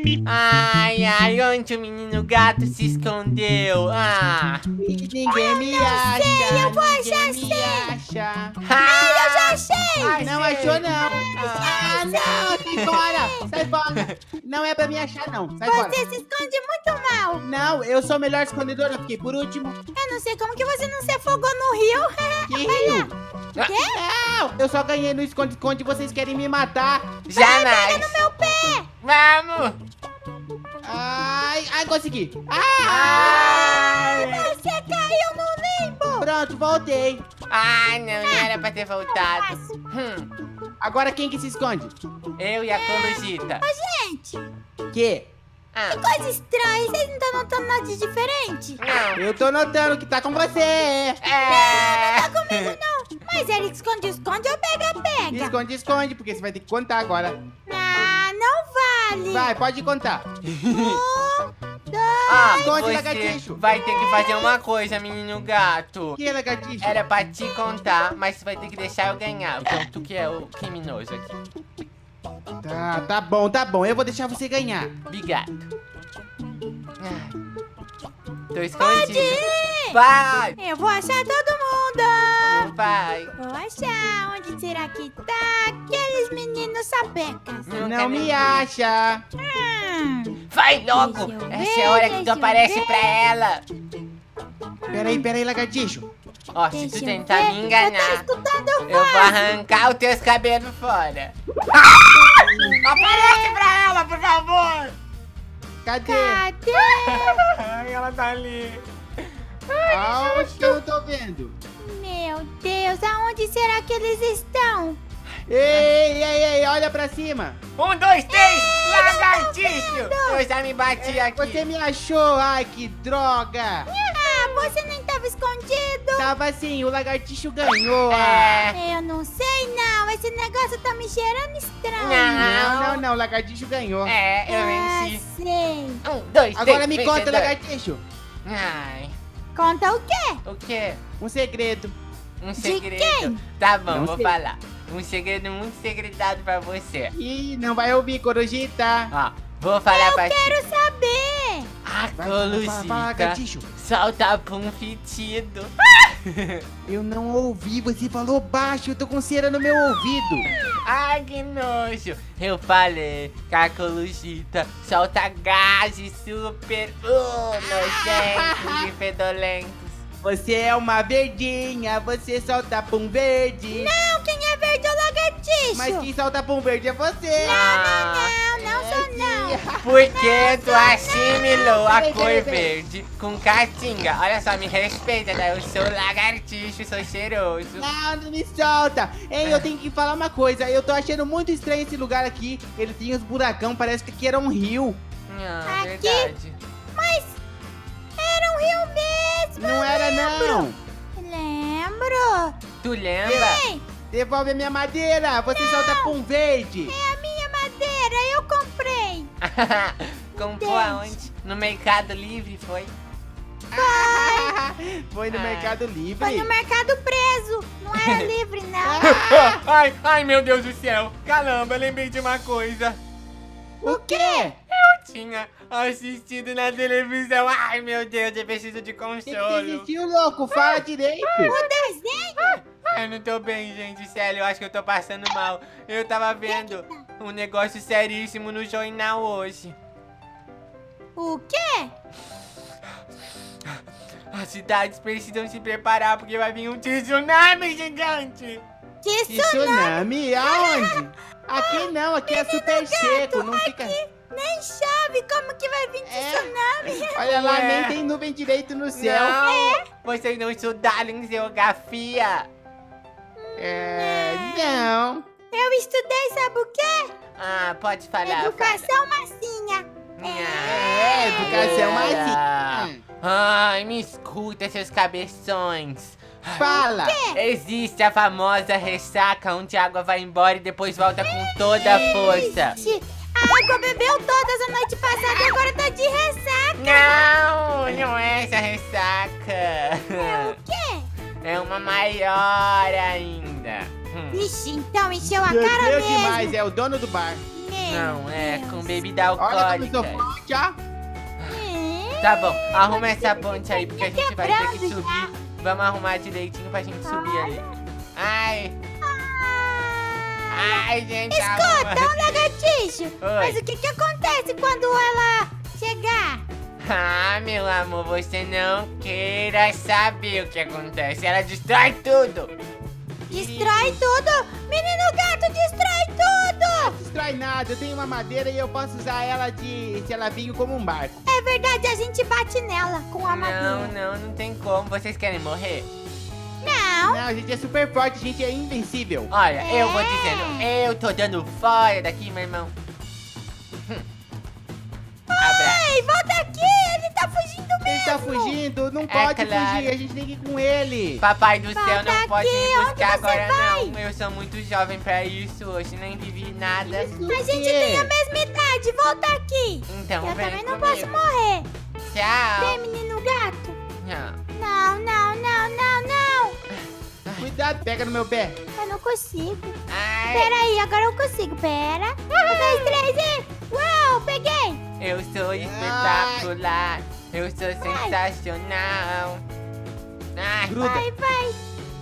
Ai, ai, onde o menino gato se escondeu? Ah, Ninguém me acha. eu vou achar Ninguém me acha. Eu já achei! Não achou, não. Ah, não. Sai fora. Sai fora. Não é pra me achar, não. Sai fora. Você se esconde muito mal. Não, eu sou o melhor escondedor. Eu fiquei por último. Eu não sei como que você não se afogou no rio. Que rio? Quê? Não, eu só ganhei no esconde-esconde. Vocês querem me matar. jamais. Pega no meu pé. Vamos. Ai, consegui. Você caiu no limbo. Pronto, voltei. Ai, não era pra ter voltado. Fácil. Agora quem que se esconde? Eu e a Colugita. Gente, Que? Ah, coisa estranha. Vocês não estão notando nada de diferente? não. Eu tô notando que tá com você. É. Tá comigo não. Mas ele esconde ou pega? Esconde, esconde, porque você vai ter que contar agora. Ah, não vale. Vai, pode contar. 1, 2. Ah, Esconde, você lagartixo. vai ter que fazer uma coisa, menino gato. Que lagartixa? Era pra te contar, mas você vai ter que deixar eu ganhar. Então, tu que é o criminoso aqui. Tá bom. Eu vou deixar você ganhar. Obrigado. Ai, tô escondido. ir. Vai! Eu vou achar todo mundo. Não vai. Vou achar. Onde será que tá aqueles meninos sapecas? Não me acha. Vai logo! Deixa eu Essa ver, é a hora que tu deixa eu aparece ver. pra ela. Peraí, lagartixo. Ó, se Deixa tu eu tentar ver. me Eu tô enganar, escutando eu vou voz. arrancar os teus cabelos fora. Aparece pra ela, por favor! Cadê? Cadê? Ai, ela tá ali. Aonde que eu não tô vendo? Meu Deus, aonde será que eles estão? Ei, olha pra cima. 1, 2, 3, lagartixo! Eu já me bati aqui. Você me achou. Ai, que droga. Ah, você nem tava escondido. Tava assim, o lagartixo ganhou. É. Eu não sei não, esse negócio tá me cheirando estranho. Não, o lagartixo ganhou. É, eu venci. Sei. 1, 2, 3, Agora me conta, vencedor. lagartixo. Ai, Conta o quê? o quê? Um segredo. Um De segredo. quem? Tá bom, Não vou sei. falar. Um segredo muito segredado pra você. Ih, não vai ouvir, Corujita. Ó, vou falar pra ti. Quero saber. A Fala, Colugita lagartixo. solta pum fetido. Eu não ouvi, você falou baixo, eu tô com cera no meu ouvido. Ai, que nojo. Eu falei que a Colugita solta gases super nojentos e fedolentos. Você é uma verdinha, você solta pum verde. Não, quem é verde é o lagartixo. Mas quem solta pum verde é você. Não sou não. Porque tu assimilou a Peraí, cor peraí. verde com caatinga. Olha só, me respeita, tá? Eu sou lagartixo, sou cheiroso. Não me solta. Ei, eu tenho que falar uma coisa. Eu tô achando muito estranho esse lugar aqui. Ele tem uns buracão, parece que aqui era um rio. Não, Aqui? verdade. Mas era um rio mesmo. Não era, não. Lembro. Tu lembra? Ei, Devolve a minha madeira. Você solta pum verde. é a minha madeira, eu comprei. Comprou aonde? No Mercado Livre, foi? Foi no Ah. Mercado Livre. Foi no mercado preso. Não era livre, não. Ai, meu Deus do céu. Caramba, lembrei de uma coisa. O quê? Eu tinha assistido na televisão. Ai, meu Deus, eu preciso de O que consolo. existiu, louco? Fala direito. O desenho? Eu não tô bem, gente, sério, eu acho que eu tô passando mal. Eu tava vendo um negócio seríssimo no jornal hoje. O quê? As cidades precisam se preparar porque vai vir um tsunami gigante. Que Tsunami? Aonde? Aqui não, aqui é super seco, não fica... nem chove, como que vai vir tsunami? Olha lá, Ué. nem tem nuvem direito no céu. Não, vocês não estudaram em geografia. Não. Eu estudei, sabe o quê? Ah, pode falar. Educação massinha. Educação massinha. Ai, me escuta, seus cabeções. Fala. Existe a famosa ressaca, onde a água vai embora e depois volta com toda a força. Ixi, a água bebeu todas a noite passada e agora tá de ressaca. Não é essa ressaca. O quê? É uma maior ainda. Ixi, então encheu a cara Bebeu mesmo. demais, é o dono do bar. Não, é Deus. com bebida Olha como eu sou alcoólica. forte, ó. Tá bom, arruma essa ponte aí, porque a gente vai ter que quebrando subir. Vamos arrumar direitinho pra gente subir ali. Ai, ai, gente. Escuta, um lagartixo. Mas Oi. o que acontece quando ela chegar? Ah, meu amor, você não queira saber o que acontece. Ela destrói tudo. Destrói tudo? Menino gato, destrói tudo! Não destrói nada, eu tenho uma madeira e eu posso usar ela de selavinho como um barco. É verdade, a gente bate nela com a Não, madeira. não tem como. Vocês querem morrer? Não. Não, a gente é super forte, a gente é invencível. Olha, eu vou É. dizendo, eu tô dando fora daqui, meu irmão. Abraço. Ei, volta aqui, ele tá fugindo mesmo. Ele tá fugindo, não pode claro. fugir, a gente tem que ir com ele. Papai do céu Volta não pode aqui, me onde buscar você agora vai? não. Eu sou muito jovem pra isso, hoje nem vivi nada. Isso A gente quê? tem a mesma idade, volta aqui. Então Eu vem também não comigo. posso morrer. Tchau. Vem, menino gato. Não. Não, não, não, não, não. Cuidado, pega no meu pé. Eu não consigo. Ai, Pera aí, agora eu consigo. Pera. 1, 2, 3 e... Uau, peguei. eu sou espetacular. Eu sou sensacional. Ai, Gruda. Vai, vai.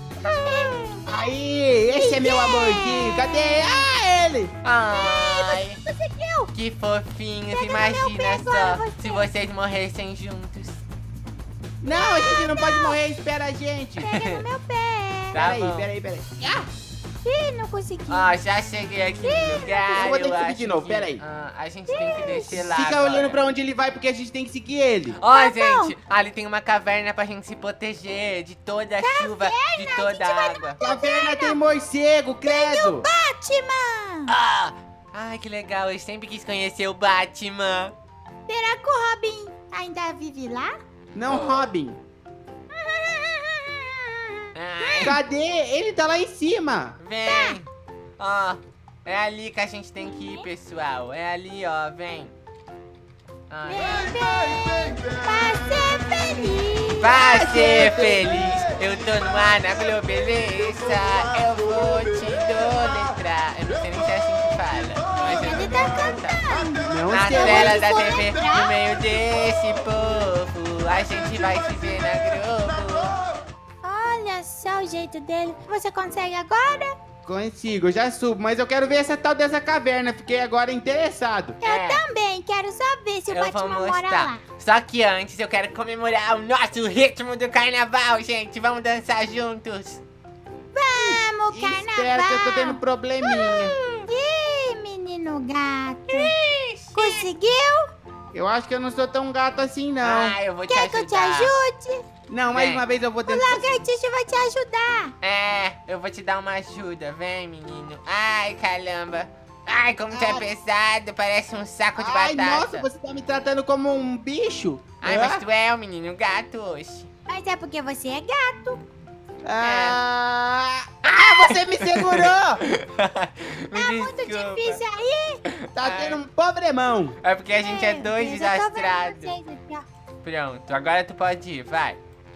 Aí, esse é meu amorzinho. Cadê? Ah, ele. ai, Conseguiu. que fofinhos. Pega no meu Imagina pé agora, só você. se vocês morressem juntos. Não, a gente não pode morrer, espera a gente. Pega no meu pé. Tá Peraí, bom. peraí. Ah, Ih, não consegui. Ó, já cheguei aqui no lugar. eu vou ter que subir acho de novo, que, peraí. a gente tem que descer lá. fica agora. olhando pra onde ele vai, porque a gente tem que seguir ele. Ó, Tá gente, ali tem uma caverna pra gente se proteger de toda a chuva, de toda a água. Caverna tem morcego, credo. Batman. Ah, ai, que legal, eu sempre quis conhecer o Batman. Será que o Robin ainda vive lá? Não, Robin. Ai, Cadê? Ele tá lá em cima. vem. Ó, é ali que a gente tem que ir, pessoal. É ali, ó, vem. Ai. Vem, pra ser feliz. Vai ser feliz, eu tô no ar na Globeleza. Eu vou te idolatrar. Eu não sei nem se é assim que fala, mas eu Ele vou tá cantar. cantando. Não Na sei. tela da vou TV, soletrar. no meio desse povo, a gente vai se ver na Globo. Olha só o jeito dele. Você consegue agora? Consigo, eu já subo, mas eu quero ver essa tal dessa caverna. Fiquei agora interessado. Eu também quero saber se o Eu vou Batman mora mostrar. lá. Só que antes eu quero comemorar o nosso ritmo do carnaval, gente. Vamos dançar juntos. Vamos, carnaval. Espera que eu tô tendo probleminha. Ih, menino gato. Conseguiu? Eu acho que eu não sou tão gato assim, não. Ah, eu vou te Quer que eu te ajudar. ajude? Não, mais Vem. uma vez eu vou O tentar. lagartixa vai te ajudar. É, eu vou te dar uma ajuda. Vem, menino. Ai, caramba. Ai, como tu é pesado. Parece um saco de Ai, batata. nossa, você tá me tratando como um bicho? Ai, Hã? mas tu é um menino gato, oxe. Mas é porque você é gato. Ah, você me segurou! Me Tá muito desculpa. difícil aí. Tá tendo um problemão. É porque a gente é Meu dois Deus, eu tô vendo desastrados. vocês aqui, ó. Pronto, agora tu pode ir, vai.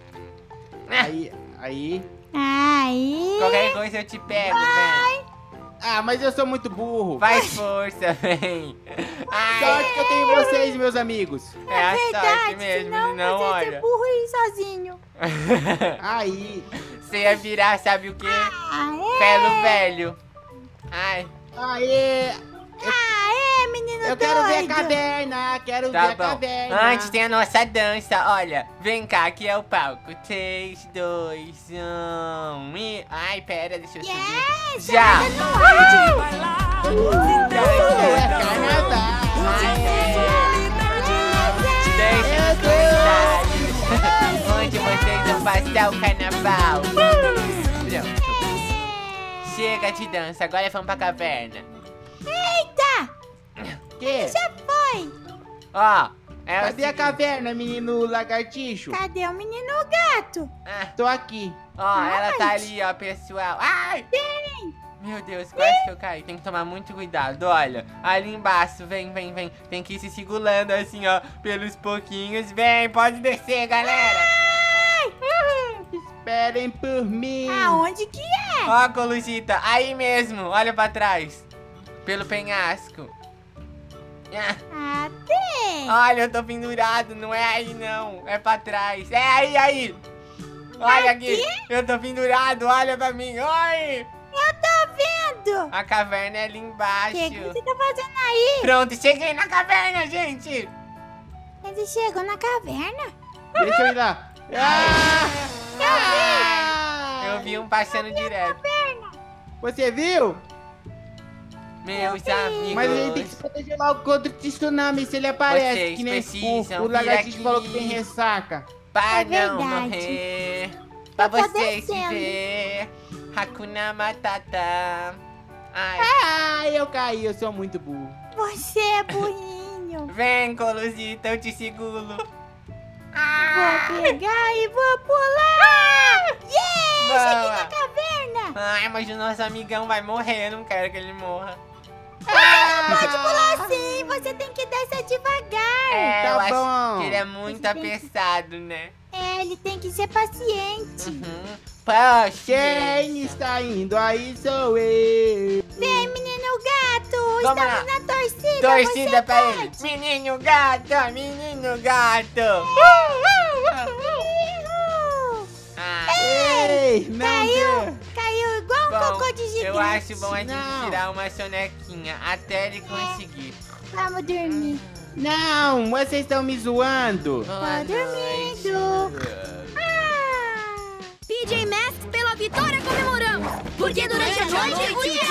Aí. Aí. Qualquer coisa eu te pego, vem. Ah, mas eu sou muito burro. Faz força, vem. Ai, Sorte que eu tenho vocês, meus amigos. é a sorte Verdade, mesmo, senão não você ia ser olha. burro e ir sozinho. Aí. Você ia virar, sabe o quê? Aê! Pelo velho. Ai, Aê! Aê, menino Eu quero ver a doido. caverna. Quero ver tá a bom. caverna. Antes tem a nossa dança, olha. Vem cá, aqui é o palco. 3, 2, 1 e... Ai, pera, deixa eu subir. Yes, Já! ainda não é. É carnaval. Deixa nos comentários onde vocês vão passar o carnaval. Pronto. Chega de dança, agora vamos pra caverna. Eita, Que? já foi. Ó, é o Cadê a seguinte. caverna, menino lagartixo? Cadê o menino gato? Ah, Tô aqui. ó, ela tá Aonde? ali, ó, pessoal. Ai! Meu Deus, quase que eu caí. Tem que tomar muito cuidado. Olha, ali embaixo, vem, vem, vem. Tem que ir se segurando assim, ó, pelos pouquinhos. Vem, pode descer, galera. Esperem por mim. Aonde que é? Ó, Colusita, aí mesmo, olha pra trás. Pelo penhasco. Ah, tem. Olha, eu tô pendurado, não é aí não, é pra trás. É aí. Olha aqui, eu tô pendurado, olha pra mim, oi. Eu tô vendo. A caverna é ali O embaixo. que você tá fazendo aí? Pronto, cheguei na caverna, gente. Ele chegou na caverna? Deixa eu ir lá. Eu vi um passando direto. Você viu? Meus amigos. Mas a gente tem que se proteger logo contra o tsunami se ele aparece. Vocês Que nem precisam o vir lagartixa aqui. falou que tem ressaca. Pra É não verdade. morrer, pra tô vocês se descendo. ver. Hakuna Matata. Ai, Ai, eu caí, eu sou muito burro. Você é burrinho. vem, Colusita, eu te seguro. Vou pegar e vou pular. Yeah, cheguei Boa. na caverna. Ai, mas o nosso amigão vai morrer, eu não quero que ele morra. Pode pular sim, você tem que descer devagar. É, tá eu acho bom. que ele é muito Você tem que- apressado, né? É, ele tem que ser paciente. Poxa. Quem está indo aí sou eu. Vem, menino gato, Vamos estamos lá. na torcida. Torcida você pra pode. ele. Menino gato, menino gato. Uhul. Ah, Ei, não deu. Caiu igual um bom, cocô de gigante. eu acho bom a gente Não. tirar uma sonequinha até ele conseguir. Vamos dormir. Não, vocês estão me zoando. Boa dormindo. noite. Ah. PJ Masks pela vitória comemoramos! Porque durante a noite o dia